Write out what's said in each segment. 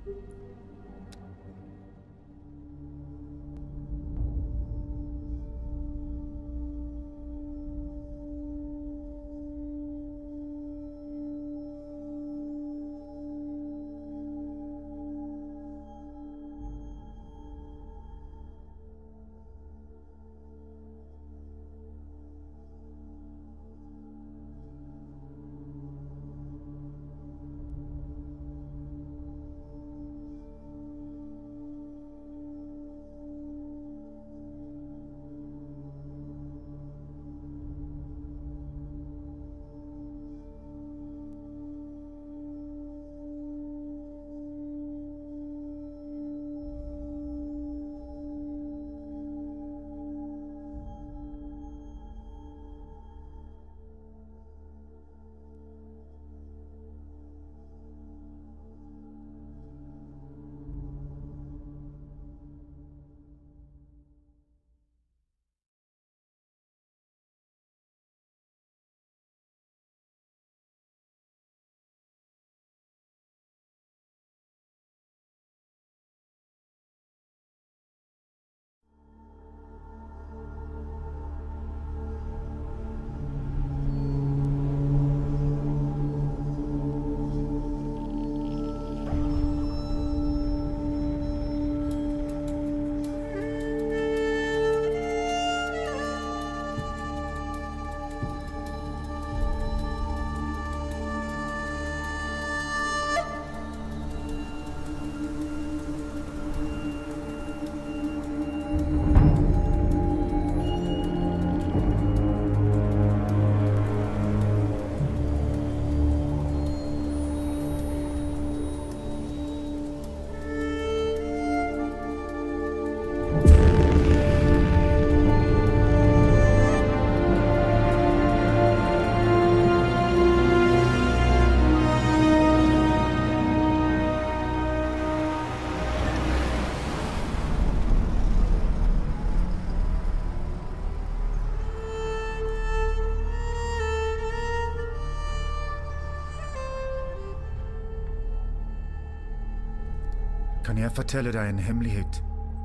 Kan jeg fortelle deg en hemmelighet?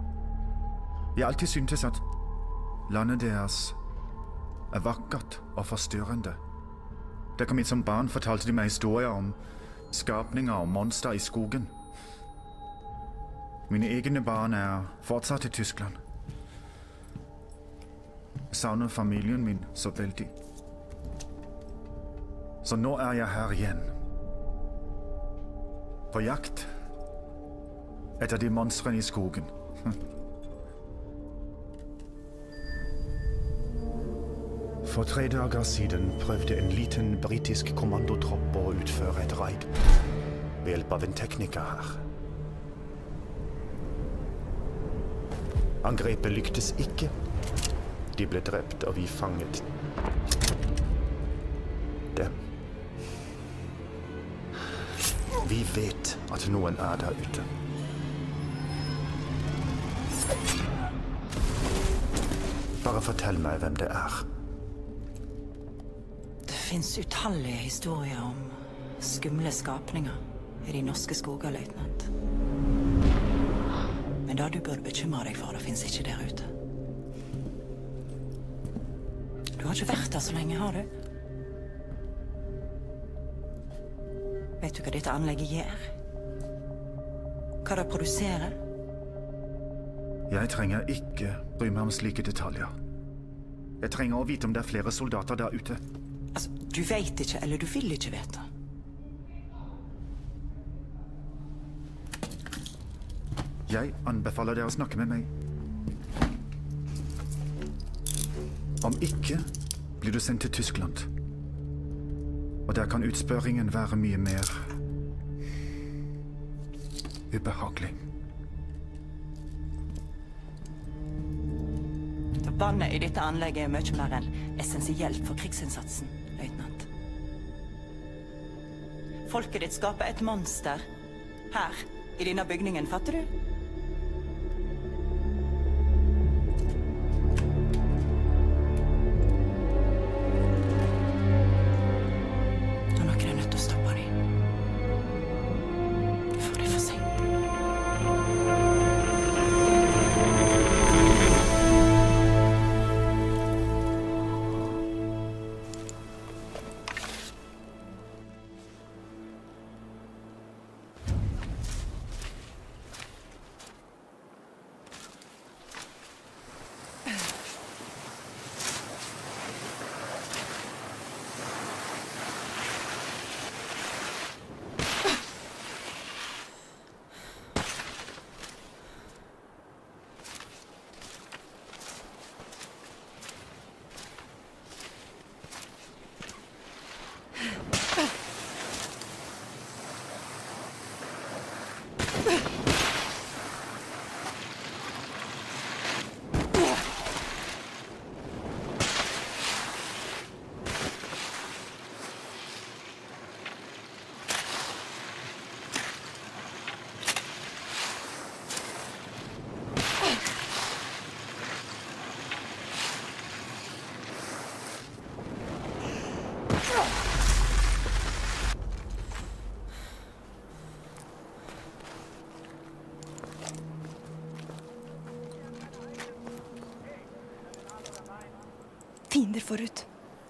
Jeg alltid syntes at landet deres er vakkert og forstyrrende. Da jeg kom hit som barn, fortalte de meg historier om skapninger og monster i skogen. Mine egne barn er fortsatt i Tyskland. Jeg savner familien min så veldig. Så nå er jeg her igjen. På jakt etter de monstrene i skogen. For 3 dager siden prøvde en liten britisk kommandotropp å utføre et raid ved hjelp av en tekniker her. Angrepet lyktes ikke. De ble drept, og vi fanget dem. Vi vet at noen er der ute. Bare fortell meg hvem det er. Det finnes utallige historier om skumle skapninger i de norske skoger, løytnant. Men det du burde bekymre deg for, det finnes ikke der ute. Du har ikke vært der så lenge, har du? Vet du hva dette anlegget gjør? Hva det produserer? Jeg trenger ikke bry meg om slike detaljer. Jeg trenger å vite om det er flere soldater der ute. Altså, du vet ikke, eller du vil ikke vite. Jeg anbefaler dere å snakke med meg. Om ikke, blir du sendt til Tyskland. Og der kan utspørringen være mye mer ubehagelig. Vannet i dette anlegget er mye mer enn essensielt for krigsinnsatsen, løytnant. Folket ditt skaper et monster her, i denne bygningen, fatter du? Da noen er nødt til å stoppe dem. For det er for sent. fiender forut.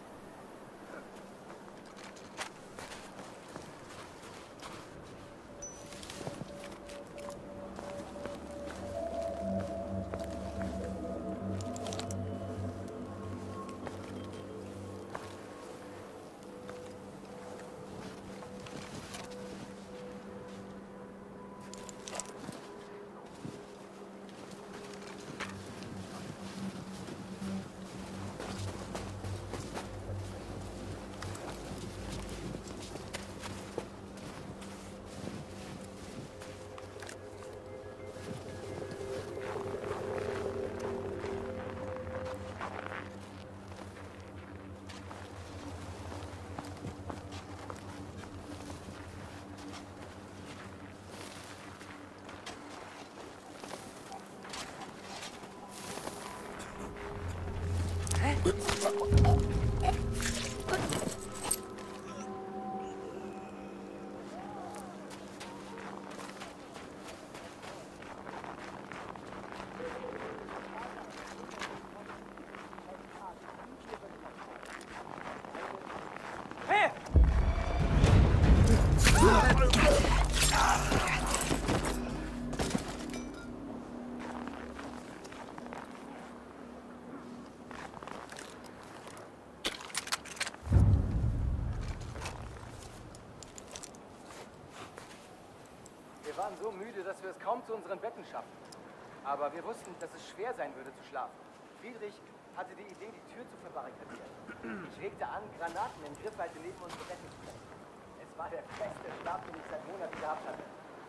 Wir waren so müde, dass wir es kaum zu unseren Betten schafften. Aber wir wussten, dass es schwer sein würde zu schlafen. Friedrich hatte die Idee, die Tür zu verbarrikadieren. Ich regte an, Granaten in Griffweite neben unsere Betten zu setzen. Es war der beste Schlaf, den ich seit Monaten gehabt hatte.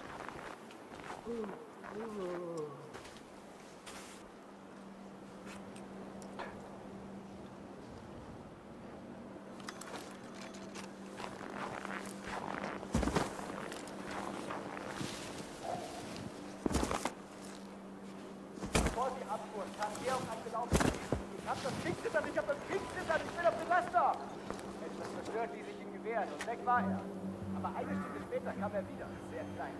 Und weg war er. Aber eine Stunde später kam er wieder. Sehr klein.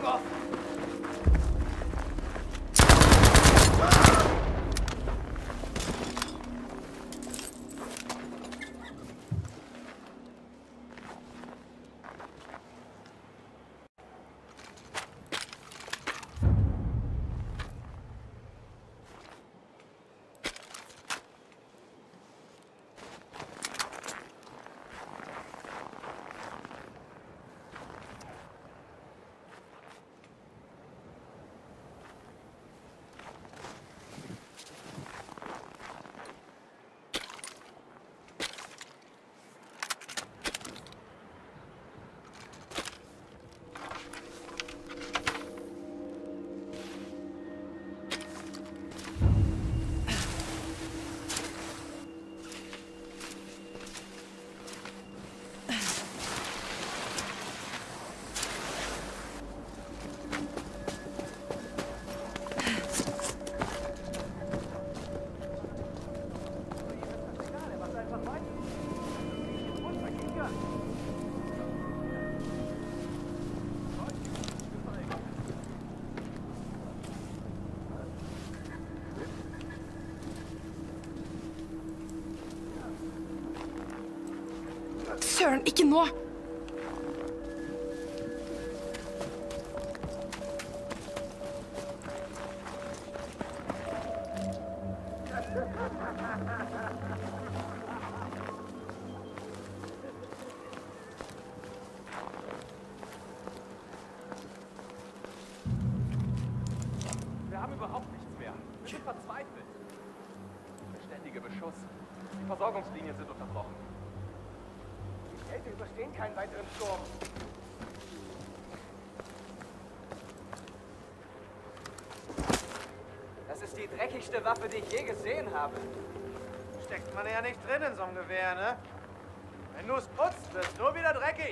Søren, ikke nå! Wir haben überhaupt nichts mehr. Wir sind verzweifelt. Der ständige Beschuss. Die Versorgungslinien sind unterbrochen. Die Zelte überstehen keinen weiteren Sturm. Das ist die dreckigste Waffe, die ich je gesehen habe. Steckt man ja nicht drin in so einem Gewehr, ne? Wenn du es putzt, wird es nur wieder dreckig.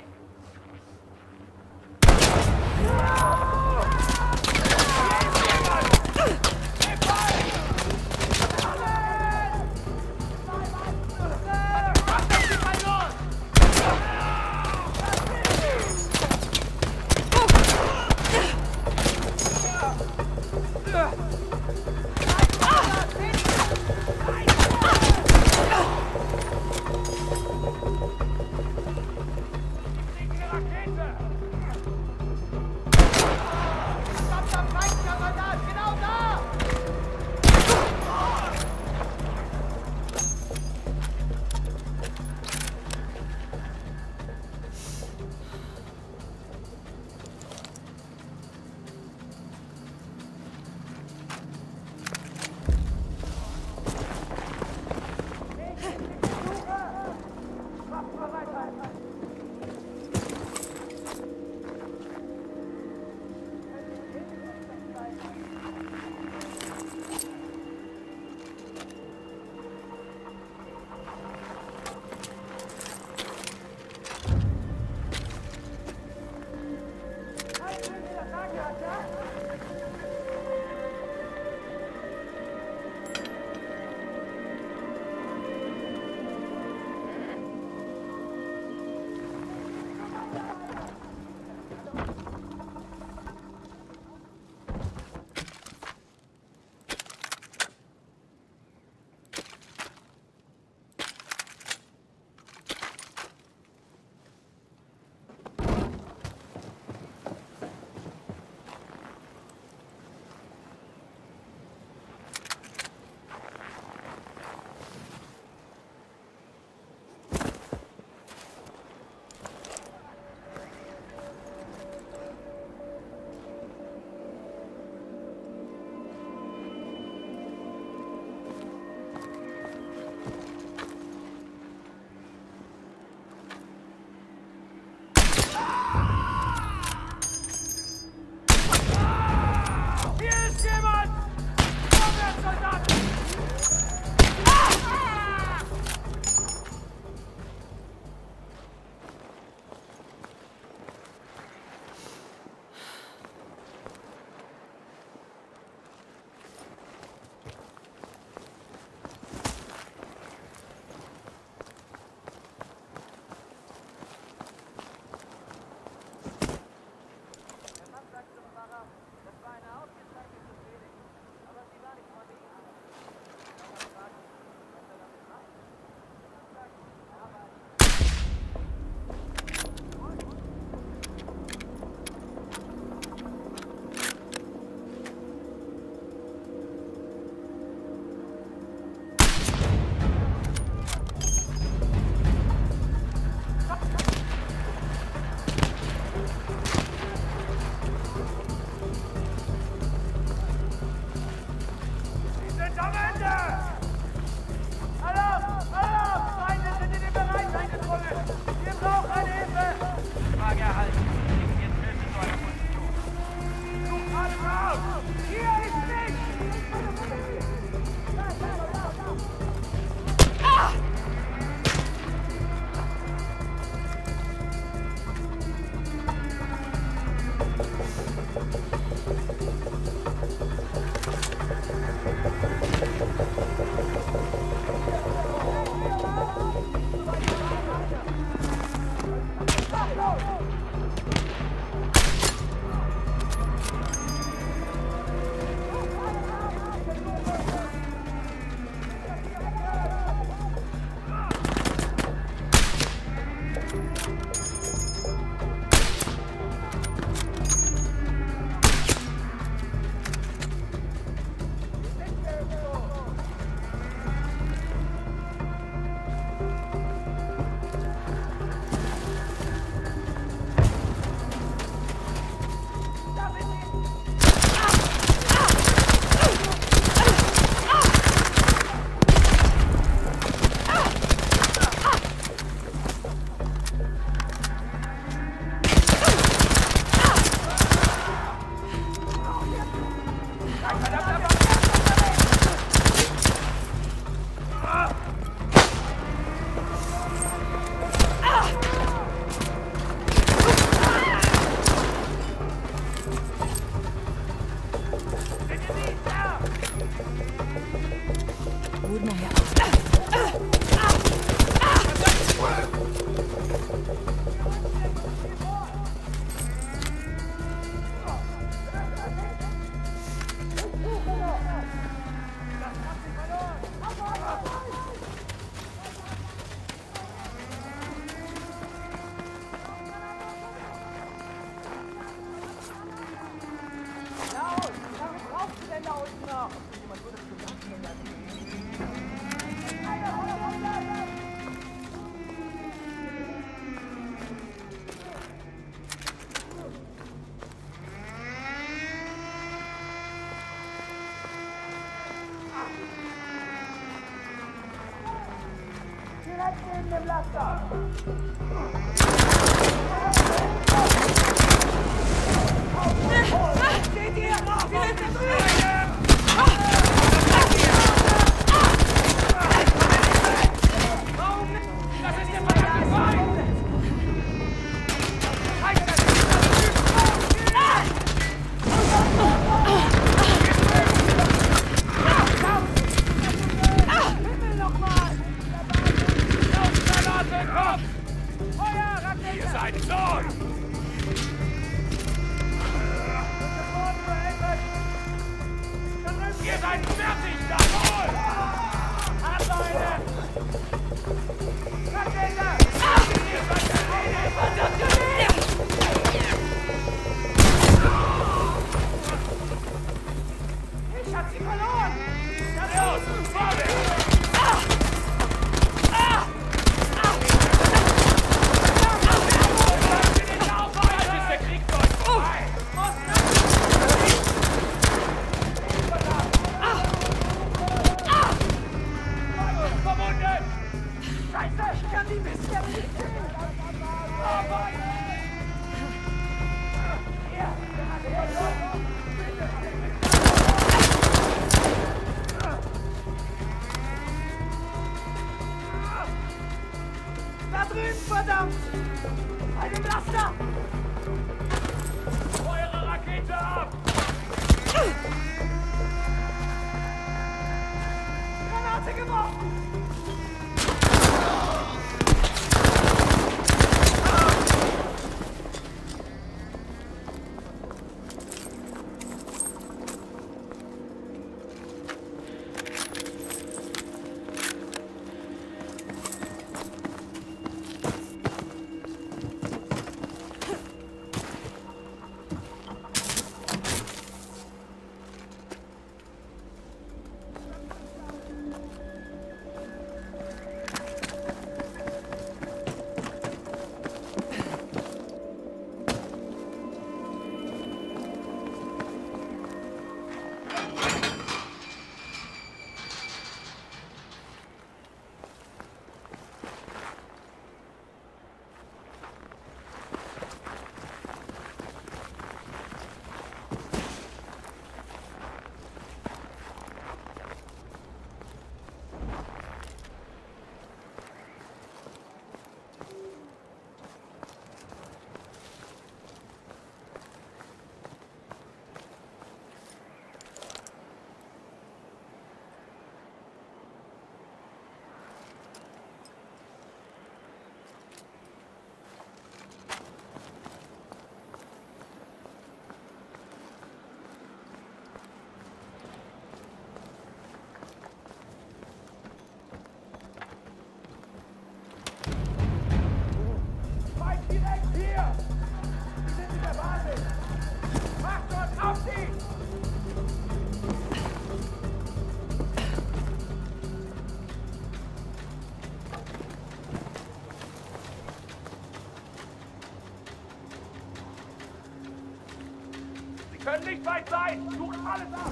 können nicht weit sein! Such alles ab!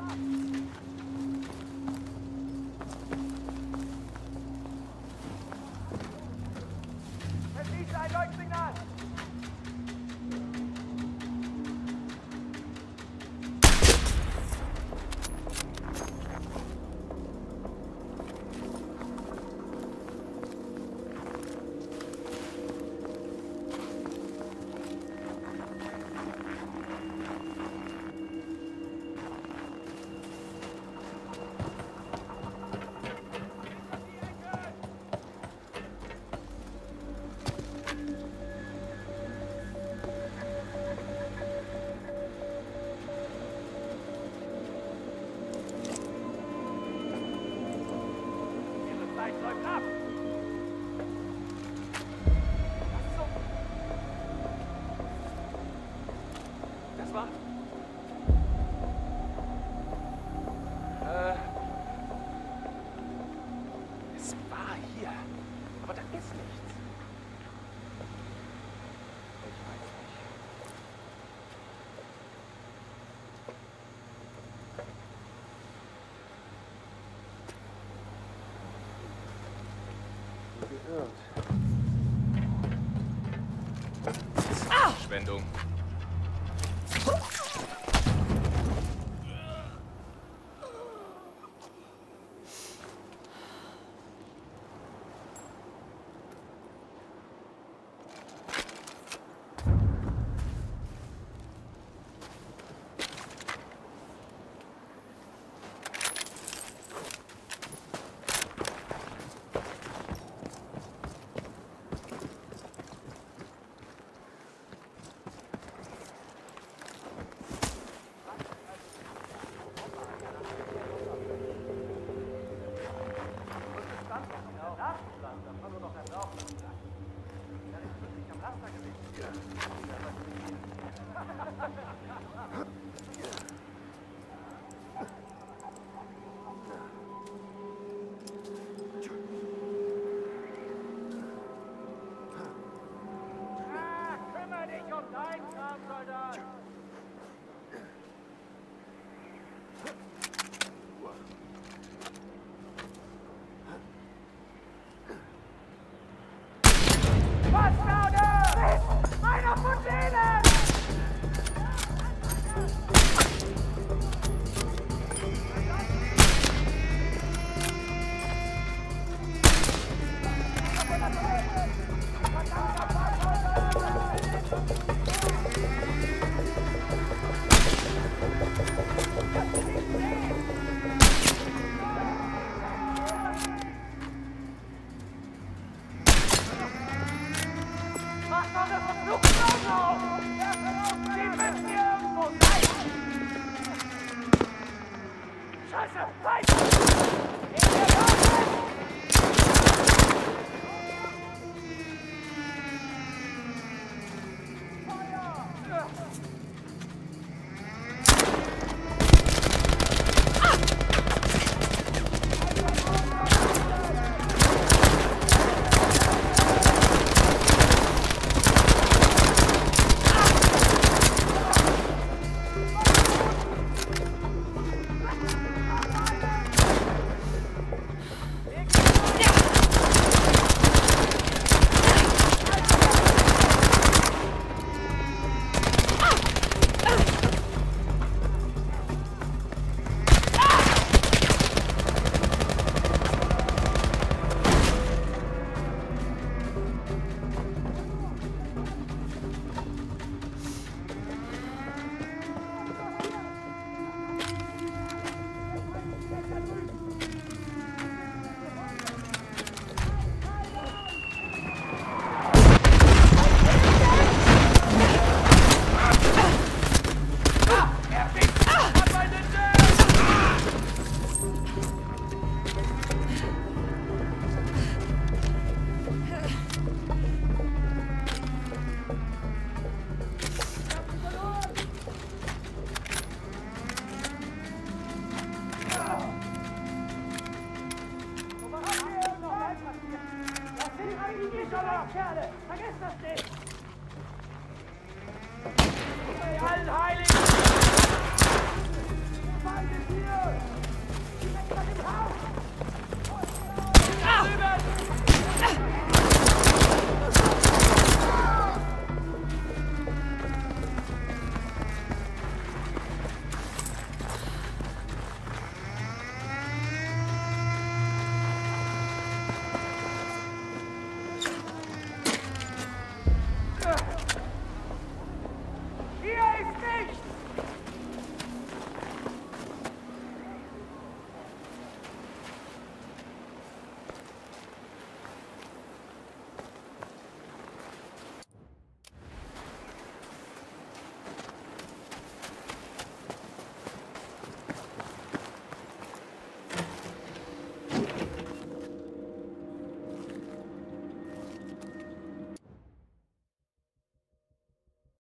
Es ist ein Leuchtsignal! Läuft ab! Das war... Es war hier. Aber da ist nichts. Ich weiß nicht. Geirrt. Verschwendung.